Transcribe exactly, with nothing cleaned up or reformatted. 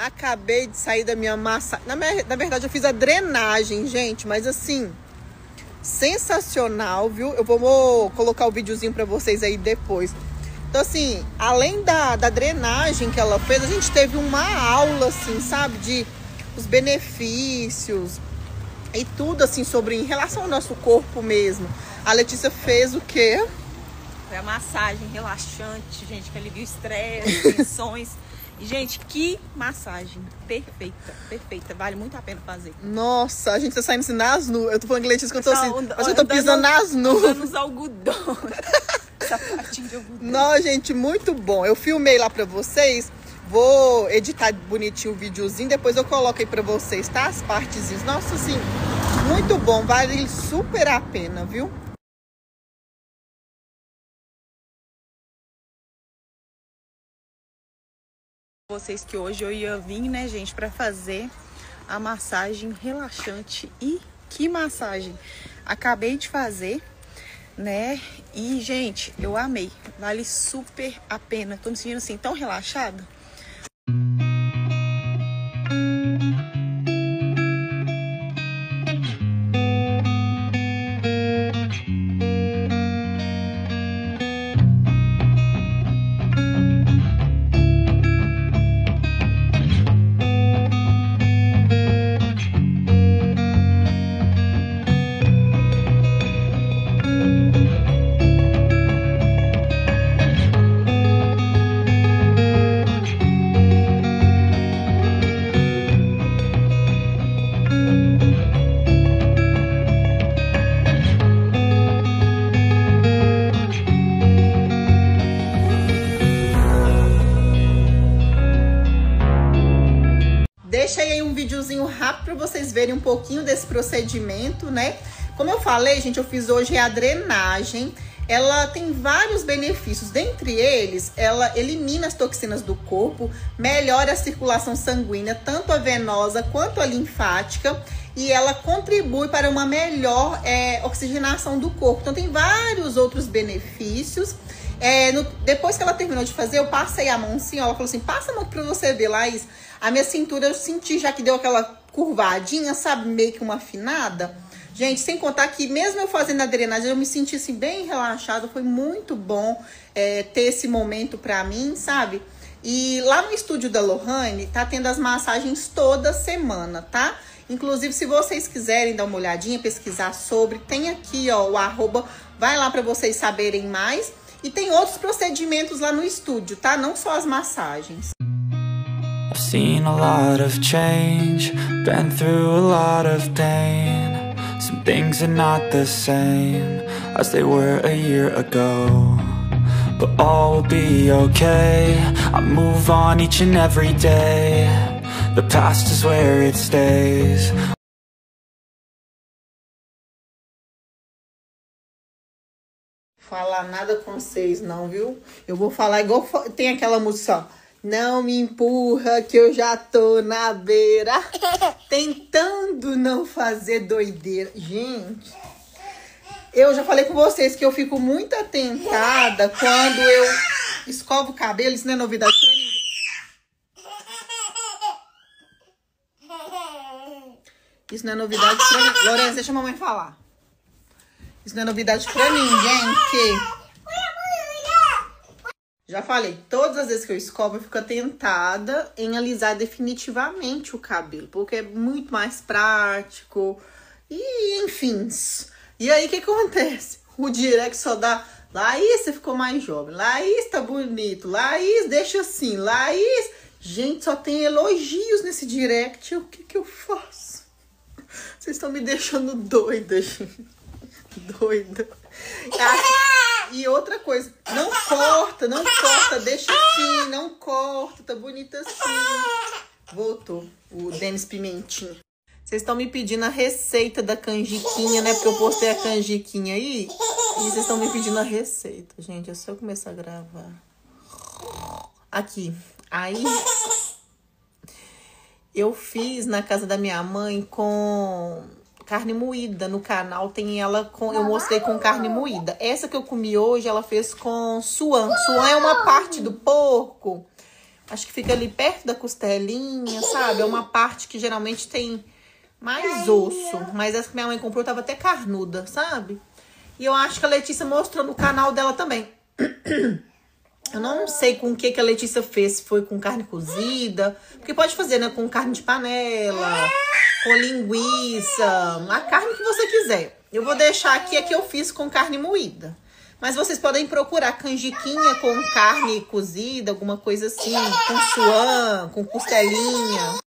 Acabei de sair da minha massa. Na, na verdade, eu fiz a drenagem, gente. Mas assim, sensacional, viu? Eu vou, vou colocar o videozinho pra vocês aí depois. Então assim, além da, da drenagem que ela fez, a gente teve uma aula, assim, sabe? De os benefícios e tudo, assim, sobre em relação ao nosso corpo mesmo. A Letícia fez o quê? Foi a massagem relaxante, gente, que alivia o estresse, tensões. E, gente, que massagem perfeita, perfeita. Vale muito a pena fazer. Nossa, a gente tá saindo assim nas nuvens. Eu tô falando que Letícia que eu tô assim, acho que eu tô pisando nas nuvens. Andando nos algodões. Essa partinha de algodão. Não, gente, muito bom. Eu filmei lá pra vocês. Vou editar bonitinho o videozinho. Depois eu coloco aí pra vocês, tá? As partezinhas. Nossa, assim, muito bom. Vale super a pena, viu? Vocês que hoje eu ia vir, né, gente, pra fazer a massagem relaxante. E que massagem! Acabei de fazer, né? E, gente, eu amei. Vale super a pena. Tô me sentindo assim tão relaxada. Deixei aí um videozinho rápido para vocês verem um pouquinho desse procedimento, né? Como eu falei, gente, eu fiz hoje a drenagem. Ela tem vários benefícios. Dentre eles, ela elimina as toxinas do corpo, melhora a circulação sanguínea, tanto a venosa quanto a linfática. E ela contribui para uma melhor é, oxigenação do corpo. Então, tem vários outros benefícios. É, no, depois que ela terminou de fazer, eu passei a mão assim, ó, ela falou assim, passa a mão pra você ver, Laís. A minha cintura eu senti já que deu aquela curvadinha, sabe, meio que uma afinada. Gente, sem contar que mesmo eu fazendo a drenagem, eu me senti assim bem relaxada. Foi muito bom é, ter esse momento pra mim, sabe? E lá no estúdio da Lohane, tá tendo as massagens toda semana, tá? Inclusive, se vocês quiserem dar uma olhadinha, pesquisar sobre, tem aqui, ó, o arroba, vai lá pra vocês saberem mais. E tem outros procedimentos lá no estúdio, tá? Não só as massagens. I've seen a lot of change, been through a lot of pain. Some things are not the same as they were a year ago, but all will be okay. I move on each and every day. The past is where it stays. Falar nada com vocês não, viu? Eu vou falar igual tem aquela música, ó. Não me empurra que eu já tô na beira, tentando não fazer doideira. Gente, eu já falei com vocês que eu fico muito atentada quando eu escovo o cabelo. Isso não é novidade pra mim. Isso não é novidade pra mim. Lourenço, deixa a mamãe falar. Isso não é novidade pra ninguém, que... Já falei, todas as vezes que eu escovo, eu fico tentada em alisar definitivamente o cabelo, porque é muito mais prático e, enfim. E aí, o que acontece? O direct só dá, Laís, você ficou mais jovem, Laís, tá bonito, Laís, deixa assim, Laís. Gente, só tem elogios nesse direct, o que que eu faço? Vocês estão me deixando doida, gente. Doida. Ah, e outra coisa, não corta, não corta, deixa assim, não corta, tá bonita assim. Voltou o Denis Pimentinha. Vocês estão me pedindo a receita da canjiquinha, né? Porque eu postei a canjiquinha aí. E vocês estão me pedindo a receita. Gente, é só eu começar a gravar. Aqui. Aí eu fiz na casa da minha mãe com carne moída. No canal tem ela com... Eu mostrei com carne moída. Essa que eu comi hoje, ela fez com suã. Suã é uma parte do porco Acho que fica ali perto da costelinha, sabe? É uma parte que geralmente tem mais osso. Mas essa que minha mãe comprou tava até carnuda, sabe? E eu acho que a Letícia mostrou no canal dela também. Eu não sei com o que, que a Letícia fez, se foi com carne cozida. Porque pode fazer, né? Com carne de panela, com linguiça, a carne que você quiser. Eu vou deixar aqui a que eu fiz com carne moída. Mas vocês podem procurar canjiquinha com carne cozida, alguma coisa assim, com suã, com costelinha.